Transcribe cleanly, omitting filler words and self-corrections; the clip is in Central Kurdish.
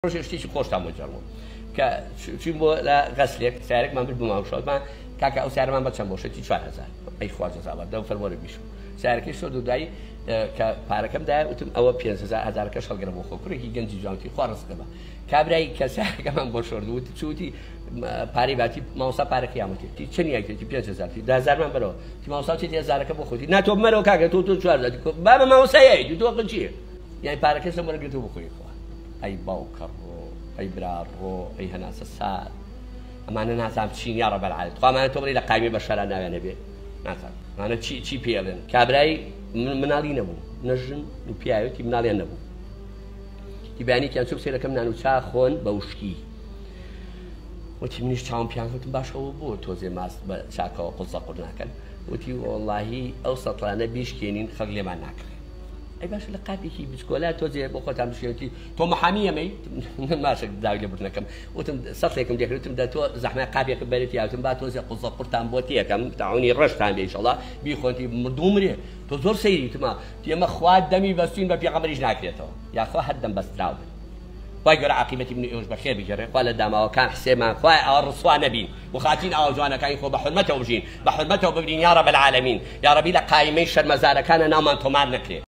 شتێکی خۆشتان بۆ جەڕمەوە کە چین بۆ لە غەسلێک سارێکمان برد بۆ ماوەشەوەمان کاکە ئەو سارەمان بە چەند بۆشەتی 4000 ئەی خوازەزاوە دەو فەرمۆرە بیشم سارەکەی شۆ دوودایی کە پارەکەم دایە وتم ئەوە 5000 هەڵگرە بۆ خۆ کوڕێکی گەنجی جوانتی خوا ڕزقەبە کابرایی کە سارەکەمان بۆ شۆردووت چوتی پارەی باتی ماوەسا پارەکەی یامەتی چەندی یەکێتی 5000 10000مان بەرەوە تی ماوەسا چێتی 1000ەکە بۆ خۆتی ناتۆ بمەرەوە کاکە تۆ 4000 بابە ماوەسایەی تۆ چییە یعنی پارەکەی سەمەرە گرتووە بۆ خۆی خوا ئەی باوکەڕۆ ئەی برارڕۆ ئەی هەناسە سار ئەمانە نازام چین یا ڕەبەل العالەمین خوامانە تۆ بڕی لە قایمەی بەشەرا ناوێنە بێ نازانم ئەمانە چی پێڵێن کابرایی مناڵی نەبوو نەژن و پیاوێتی مناڵیان نەبوو دیبیانێکیان چوو سێرەکەم نان و چا خۆن بە وشکی وتی منیش چاوم پیان وتم باشەوە بۆ تۆزێ ماست بە چاکەوە قوزە قوڕ ناکەن وتی وەڵڵاهی ئەو سەترانە بیشکێنین خەڵک لێمان ناکرێت ئەی باشە لە قاپێکی بچکۆلا تۆزێ بۆ خۆتان بشێتی تۆ محامی ئەمەی ماشە داوی لە بردنەکەم وتم سەتێکم دەکرێتم دە تۆ زەحمە قاپێکە بەرێتی یاوتم با تۆزێ قوزە قورتان بۆ تێکەم تاعونی ڕەشتان بێ ئینشەڵڵا بیخۆنتی مردوو مرێ تۆ زۆر سەیری وتما تێمە خوا دەمی بەستوین بە پێغەمبەریش ناکرێتەوە یاخوا هەر دەم بەستراو بن خوای گەورە عاقبەتی من ئێوەش بەخێر بگەڕێ خوا لە داماوەکان حسێمان خوای ئەوە ڕسوا نەبین و خاتین ئەوە جوانەکانی خۆ بە حورمەتەوە بژین بە حورمەتەوە ببرین یا ڕەبەل العالەمین یا ڕەبی لە قایمەی شەرمەزارەکانە ناومان تۆمار نەکرێ